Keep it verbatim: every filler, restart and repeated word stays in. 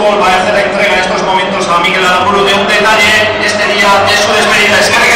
Fútbol va a hacer entrega en estos momentos a Miguel Aramburu de un detalle este día de su despedida. Es que